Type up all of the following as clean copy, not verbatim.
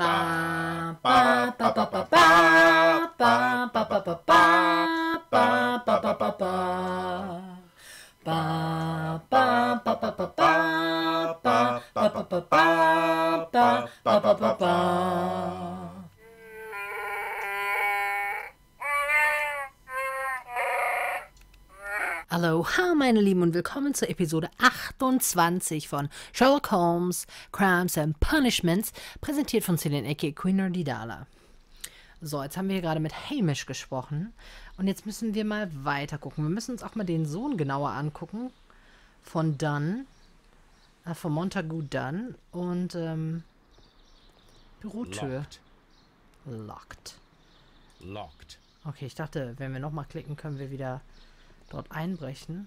Aloha, meine Lieben, und willkommen zur Episode 28 von Sherlock Holmes, Crimes and Punishments, präsentiert von Celine Ecke, Queen Nordidala. So, jetzt haben wir hier gerade mit Hamish gesprochen und jetzt müssen wir mal weiter gucken. Wir müssen uns auch mal den Sohn genauer angucken von Dunn, von Montagu Dunn und Bürotür. Locked. Okay, ich dachte, wenn wir nochmal klicken, können wir wieder dort einbrechen.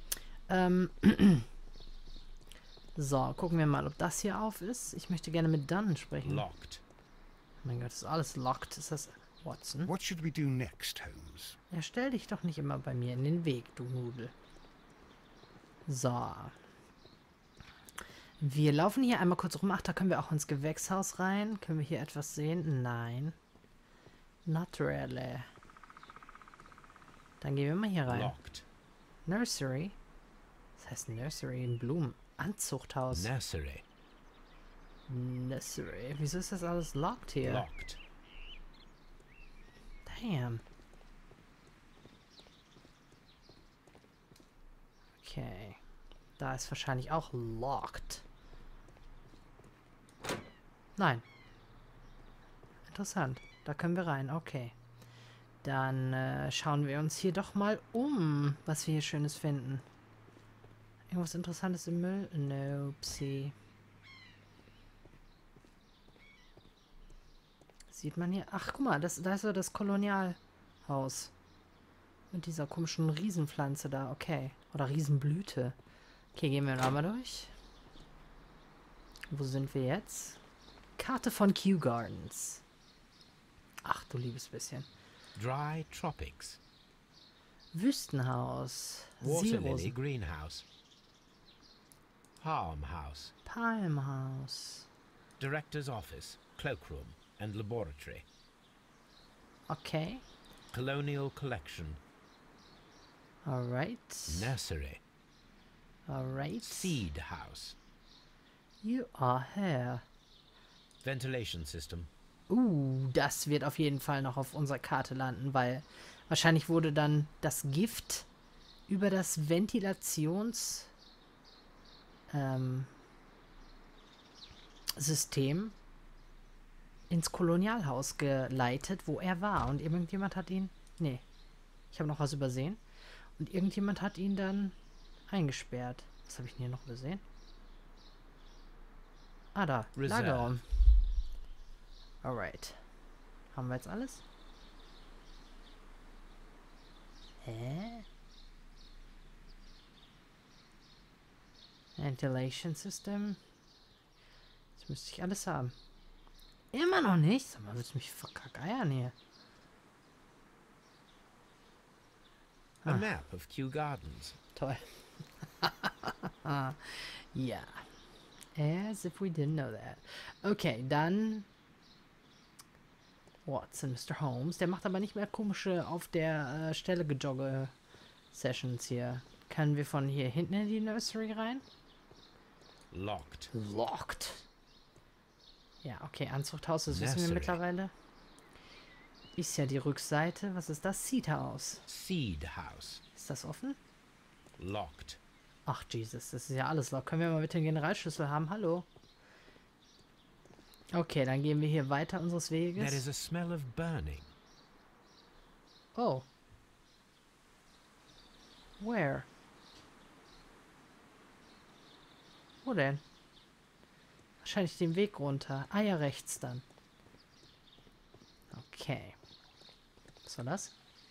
So, gucken wir mal, ob das hier auf ist. Ich möchte gerne mit Dunn sprechen. Locked. Oh mein Gott, ist alles locked. Ist das Watson? What should we do next, Holmes? Ja, stell dich doch nicht immer bei mir in den Weg, du Nudel. So. Wir laufen hier einmal kurz rum. Ach, da können wir auch ins Gewächshaus rein. Können wir hier etwas sehen? Nein. Not really. Dann gehen wir mal hier rein. Locked. Nursery. Das heißt Nursery in Blumen. Anzuchthaus. Nursery. Nursery. Wieso ist das alles locked hier? Locked. Damn. Okay. Da ist wahrscheinlich auch locked. Nein. Interessant. Da können wir rein. Okay. Dann schauen wir uns hier doch mal um, was wir hier Schönes finden. Irgendwas Interessantes im Müll? Nope. Sieht man hier? Ach, guck mal, da ist ja das Kolonialhaus. Mit dieser komischen Riesenpflanze da. Okay. Oder Riesenblüte. Okay, gehen wir nochmal durch. Wo sind wir jetzt? Karte von Kew Gardens. Ach, du liebes bisschen. Dry Tropics. Wüstenhaus. Water Lily Seerosen. Greenhouse. Palmhouse. Palmhaus. Director's Office. Cloakroom and Laboratory. Okay. Colonial Collection. Alright. Nursery. Alright. Seed House. You are here. Ventilation System. Das wird auf jeden Fall noch auf unserer Karte landen, weil wahrscheinlich wurde dann das Gift über das System ins Kolonialhaus geleitet, wo er war. Und irgendjemand hat ihn... Nee, ich habe noch was übersehen. Und irgendjemand hat ihn dann eingesperrt. Was habe ich denn hier noch übersehen? Ah, da. Reserve. Lagerraum. Alright. Haben wir jetzt alles? Hä? Ventilation System. Das müsste ich alles haben. Immer noch nicht? Sag mal, willst du mich verkackeiern hier? A map of Kew Gardens. Toll. Ja. As if we didn't know that. Okay, dann... Watson, Mr. Holmes. Der macht aber nicht mehr komische auf der Stelle gejogge Sessions hier. Können wir von hier hinten in die Nursery rein? Locked. Locked. Ja, okay, Anzuchthaus, das wissen wir Nursery. mittlerweile. Ist ja die Rückseite. Was ist das? Seed House. Seed House. Ist das offen? Locked. Ach, Jesus, das ist ja alles locked. Können wir mal bitte den Generalschlüssel haben? Hallo? Okay, dann gehen wir hier weiter unseres There is Weges. a smell of burning. Oh. Where? Wo denn? Wahrscheinlich den Weg runter. Ah ja, rechts dann. Okay. Was war das?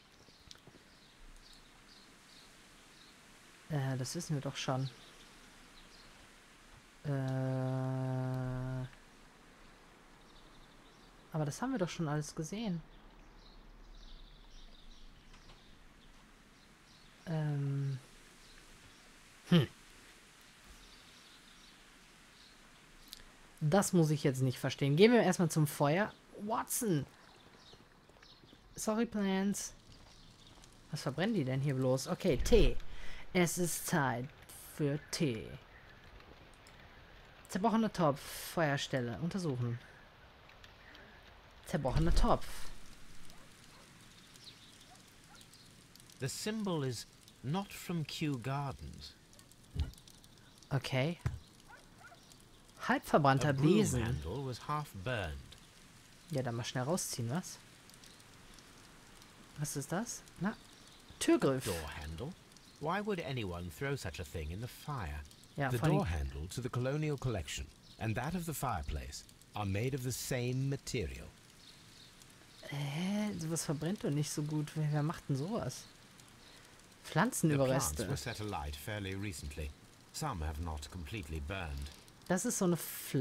Das wissen wir doch schon. Aber das haben wir doch schon alles gesehen. das muss ich jetzt nicht verstehen. Gehen wir erstmal zum Feuer. Watson! Sorry, Plants. Was verbrennen die denn hier bloß? Okay, Tee. Es ist Zeit für Tee. Zerbrochener Topf. Feuerstelle. Untersuchen. Zerbrochener Topf. The symbol is not from Kew Gardens. Okay. Halb verbrannter A broom Besen. handle was half burned. Ja, dann mal schnell rausziehen, was? Was ist das? Na, Türgriff. Door handle? Why would anyone throw such a thing in the fire? Ja, The vor allem- door handle to the colonial collection and that of the fireplace are made of the same material. sowas verbrennt doch nicht so gut. Wer macht denn sowas? The plants Pflanzenüberreste. were set alight fairly recently. Some have not completely burned. Das ist so eine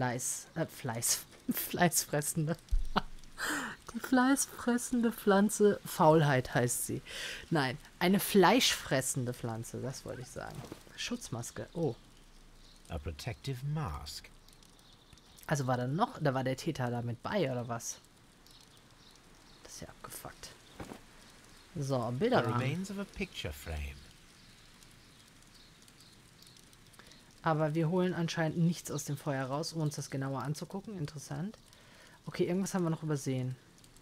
fleißfressende. Die fleißfressende Pflanze. Faulheit heißt sie. Nein, eine fleischfressende Pflanze, das wollte ich sagen. Schutzmaske. Oh. A protective mask. Also war da war der Täter da mit bei, oder was? Das ist ja abgefuckt. So, The Bilderrahmen. remains of a picture frame. Aber wir holen anscheinend nichts aus dem Feuer raus, um uns das genauer anzugucken. Interessant. Okay, irgendwas haben wir noch übersehen.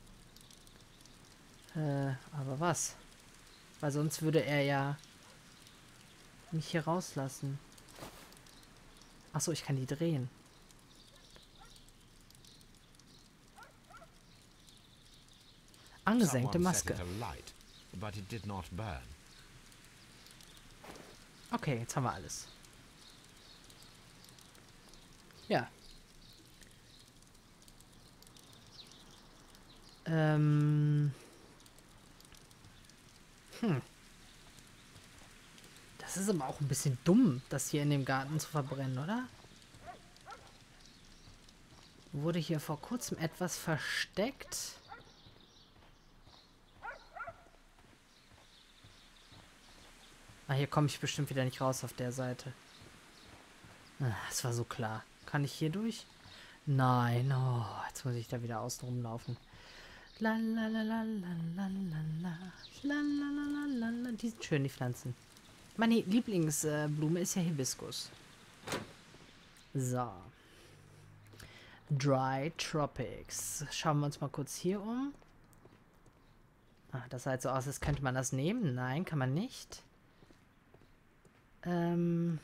Aber was? Weil sonst würde er ja mich hier rauslassen. Achso, ich kann die drehen. Angesenkte Someone set Maske. it alight, but it did not burn. Okay, jetzt haben wir alles. Ja. Das ist aber auch ein bisschen dumm, das hier in dem Garten zu verbrennen, oder? Wurde hier vor kurzem etwas versteckt? Ah, hier komme ich bestimmt wieder nicht raus auf der Seite. Ah, das war so klar. Kann ich hier durch? Nein. Oh, jetzt muss ich da wieder außen rumlaufen. La la la la la la la la. La la la la la la. Die sind schön, die Pflanzen. Meine Lieblingsblume ist ja Hibiskus. So. Dry Tropics. Schauen wir uns mal kurz hier um. Ah, das sah jetzt so aus, als könnte man das nehmen. Nein, kann man nicht. Dry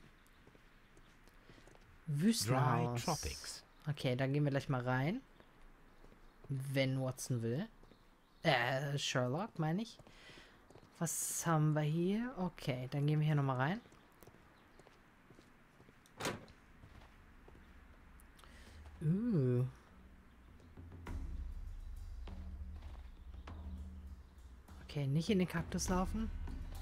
Wüstenhaus. Tropics. Okay, dann gehen wir gleich mal rein. Wenn Watson will. Sherlock, meine ich. Was haben wir hier? Okay, dann gehen wir hier nochmal rein. Okay, nicht in den Kaktus laufen.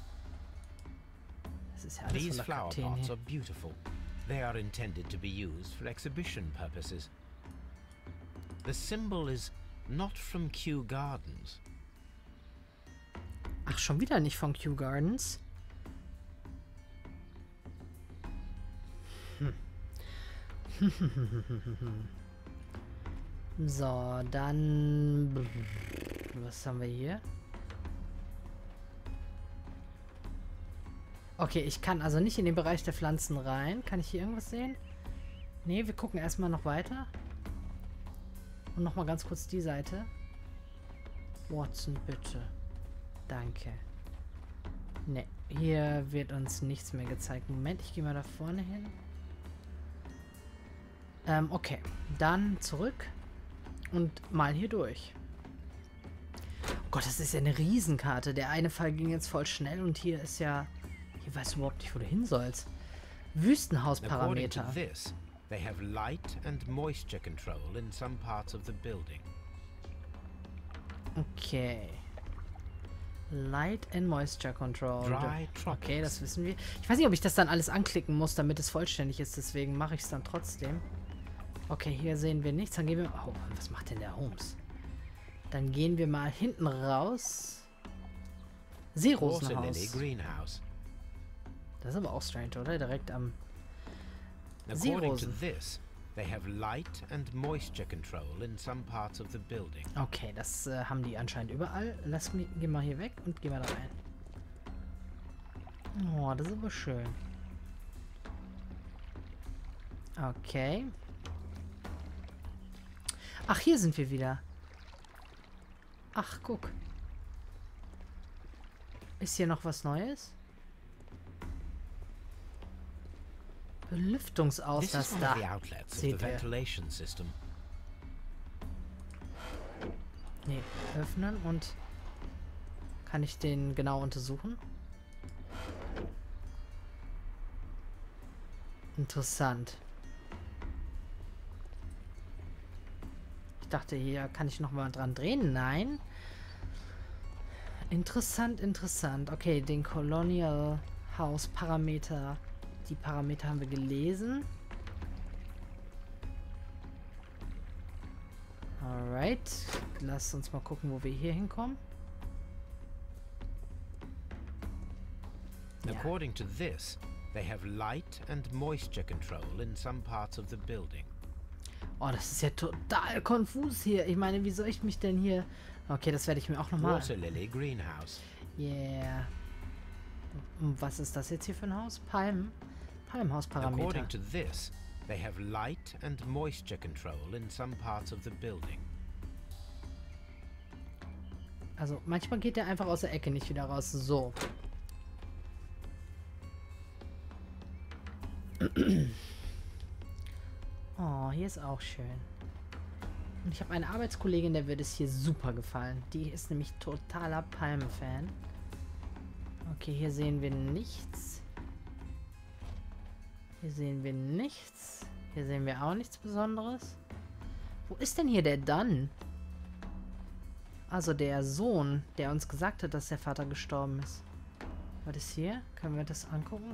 Das ist ja alles These voller flower Kakteen pots hier. are beautiful. They are intended to be used for exhibition purposes. The symbol is not from Kew Gardens. Ach, schon wieder nicht von Kew Gardens. So, dann... Was haben wir hier? Okay, ich kann also nicht in den Bereich der Pflanzen rein. Kann ich hier irgendwas sehen? Nee, wir gucken erstmal noch weiter. Und nochmal ganz kurz die Seite. Watson, bitte. Danke. Ne, hier wird uns nichts mehr gezeigt. Moment, ich gehe mal da vorne hin. Okay. Dann zurück. Und mal hier durch. Oh Gott, das ist ja eine Riesenkarte. Der eine Fall ging jetzt voll schnell und hier ist ja... Hier weißt du überhaupt nicht, wo du hin sollst. According to Wüstenhausparameter. this, they have light and moisture control in some parts of the building. Okay. Light and Moisture Control. Dry Tropics. Okay, das wissen wir. Ich weiß nicht, ob ich das dann alles anklicken muss, damit es vollständig ist. Deswegen mache ich es dann trotzdem. Okay, hier sehen wir nichts. Dann gehen wir... Oh, was macht denn der Holmes? Dann gehen wir mal hinten raus. Water Lily Seerosenhaus. Greenhouse. Das ist aber auch strange, oder? Direkt am... According to Seerosen. this, They have light and moisture control in some parts of the building. Okay, das haben die anscheinend überall. Geh mal hier weg und geh mal da rein. Oh, das ist aber schön. Okay. Ach, hier sind wir wieder. Ach, guck. Ist hier noch was Neues? This is one Belüftungsauslasser. of the outlets of the Seht ihr. ventilation system. Nee, öffnen und... Kann ich den genau untersuchen? Interessant. Ich dachte, hier kann ich noch mal dran drehen. Nein. Interessant, interessant. Okay, den Colonial House Parameter. Die Parameter haben wir gelesen. Alright. Lass uns mal gucken, wo wir hier hinkommen. Ja. According to this, they have light and moisture control in some parts of the building. Oh, das ist ja total konfus hier. Ich meine, wie soll ich mich denn hier... Okay, das werde ich mir auch nochmal... Water Lily Greenhouse. Yeah. Und was ist das jetzt hier für ein Haus? Palmhausparameter. According to this, they have light and moisture control in some parts of the building. Also, manchmal geht der einfach aus der Ecke nicht wieder raus. So. Oh, hier ist auch schön. Und ich habe eine Arbeitskollegin, der wird es hier super gefallen. Die ist nämlich totaler Palmen-Fan. Okay, hier sehen wir nichts. Hier sehen wir nichts. Hier sehen wir auch nichts Besonderes. Wo ist denn hier der Dunn? Also der Sohn, der uns gesagt hat, dass der Vater gestorben ist. Was ist hier? Können wir das angucken?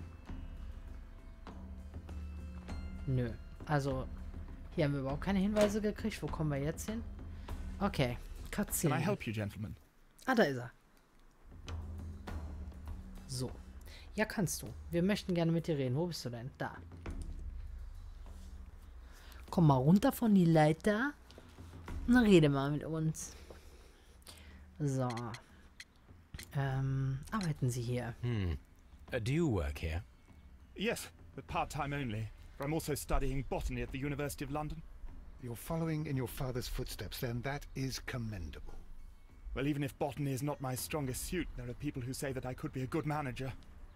Nö. Also, hier haben wir überhaupt keine Hinweise gekriegt. Wo kommen wir jetzt hin? Okay. Can Cutscene. I help you, gentlemen? Ah, da ist er. So. Ja, kannst du. Wir möchten gerne mit dir reden. Wo bist du denn? Da. Komm mal runter von die Leiter. Und dann rede mal mit uns. So. Arbeiten Sie hier? Do you work here? Yes, but part-time only. I'm also studying botany at the University of London. You're following in your father's footsteps, then. That is commendable. Well, even if botany is not my strongest suit, there are people who say that I could be a good manager.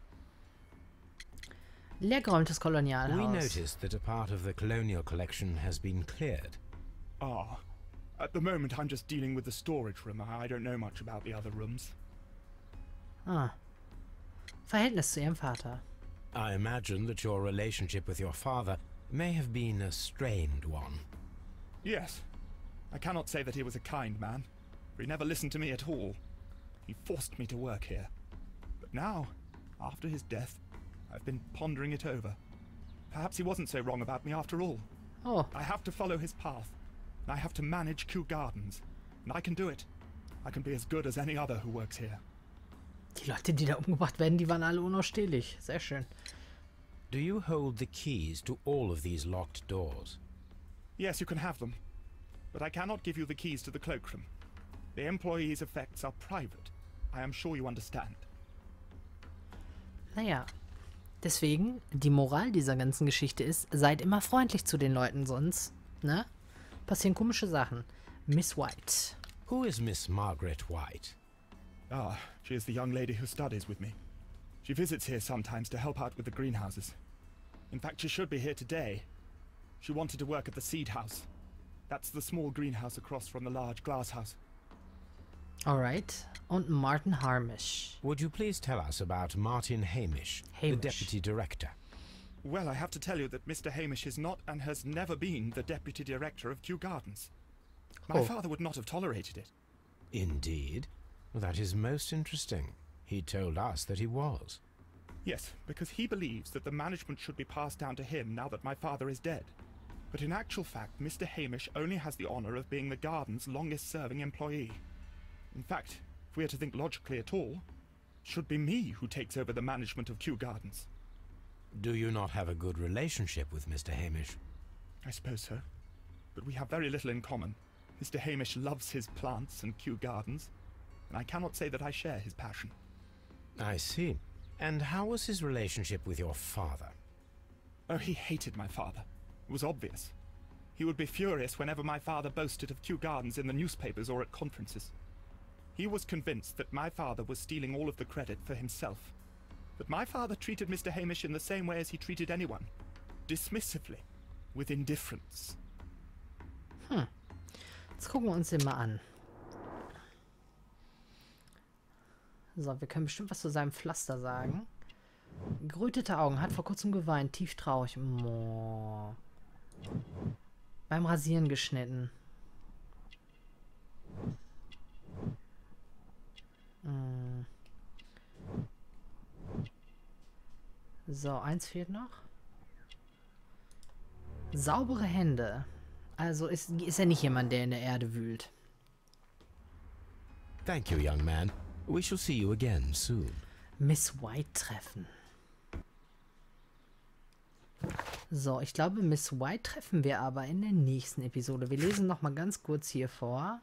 Leergeräumtes We Kolonialhaus. noticed that a part of the colonial collection has been cleared. Ah. At the moment, I'm just dealing with the storage room. I don't know much about the other rooms. Ah. Verhältnis zu Ihrem Vater. I imagine that your relationship with your father may have been a strained one. Yes. I cannot say that he was a kind man, for he never listened to me at all. He forced me to work here. But now, after his death, I've been pondering it over. Perhaps he wasn't so wrong about me after all. Oh. I have to follow his path. And I have to manage Kew Gardens. And I can do it. I can be as good as any other who works here. Die Leute, die da umgebracht werden, die waren alle unausstehlich. Sehr schön. Do you hold the keys to all of these locked doors? Yes, you can have them. But I cannot give you the keys to the cloakroom. The employees' effects are private. I am sure you understand. Naja. Deswegen, die Moral dieser ganzen Geschichte ist, seid immer freundlich zu den Leuten, sonst, ne? Passieren komische Sachen. Miss White. Who is Miss Margaret White? Ah, she is the young lady who studies with me. She visits here sometimes to help out with the greenhouses. In fact, she should be here today. She wanted to work at the seed house. That's the small greenhouse across from the large glass house. Alright. Und Martin Harmish. Would you please tell us about Martin Hamish, the Hamish. deputy director? Well, I have to tell you that Mr. Hamish is not and has never been the deputy director of Kew Gardens. My Oh. father would not have tolerated it. Indeed? That is most interesting. He told us that he was. Yes, because he believes that the management should be passed down to him now that my father is dead. But in actual fact, Mr. Hamish only has the honor of being the garden's longest-serving employee. In fact, if we are to think logically at all, it should be me who takes over the management of Kew Gardens. Do you not have a good relationship with Mr. Hamish? I suppose so. But we have very little in common. Mr. Hamish loves his plants and Kew Gardens, and I cannot say that I share his passion. I see. And how was his relationship with your father? Oh, he hated my father. It was obvious. He would be furious whenever my father boasted of Kew Gardens in the newspapers or at conferences. He was convinced that my father was stealing all of the credit for himself. But my father treated Mr. Hamish in the same way as he treated anyone. Dismissively. With indifference. Jetzt gucken wir uns den mal an. So, wir können bestimmt was zu seinem Pflaster sagen. Gerötete Augen, hat vor kurzem geweint, tief traurig. Oh. Beim Rasieren geschnitten. So, eins fehlt noch. Saubere Hände. Also ist er nicht jemand, der in der Erde wühlt. Thank you, young man. We shall see you again soon. Miss White treffen. So, ich glaube, Miss White treffen wir aber in der nächsten Episode. Wir lesen noch mal ganz kurz hier vor.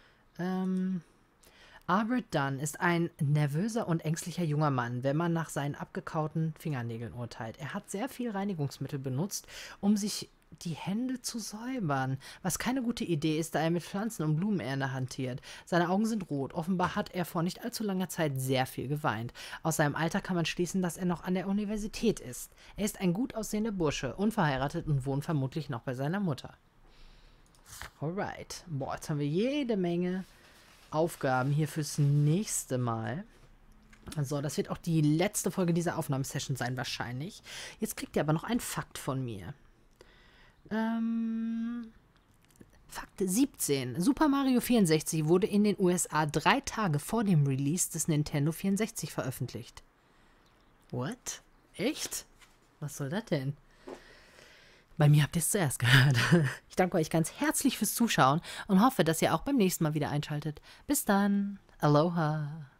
Albert Dunn ist ein nervöser und ängstlicher junger Mann, wenn man nach seinen abgekauten Fingernägeln urteilt. Er hat sehr viel Reinigungsmittel benutzt, um sich die Hände zu säubern, was keine gute Idee ist, da er mit Pflanzen und Blumenerde hantiert. Seine Augen sind rot. Offenbar hat er vor nicht allzu langer Zeit sehr viel geweint. Aus seinem Alter kann man schließen, dass er noch an der Universität ist. Er ist ein gut aussehender Bursche, unverheiratet und wohnt vermutlich noch bei seiner Mutter. Alright. Boah, jetzt haben wir jede Menge Aufgaben hier fürs nächste Mal. So, das wird auch die letzte Folge dieser Aufnahmesession sein wahrscheinlich. Jetzt kriegt ihr aber noch einen Fakt von mir. Fakt 17. Super Mario 64 wurde in den USA 3 Tage vor dem Release des Nintendo 64 veröffentlicht. What? Echt? Was soll das denn? Bei mir habt ihr es zuerst gehört. Ich danke euch ganz herzlich fürs Zuschauen und hoffe, dass ihr auch beim nächsten Mal wieder einschaltet. Bis dann. Aloha.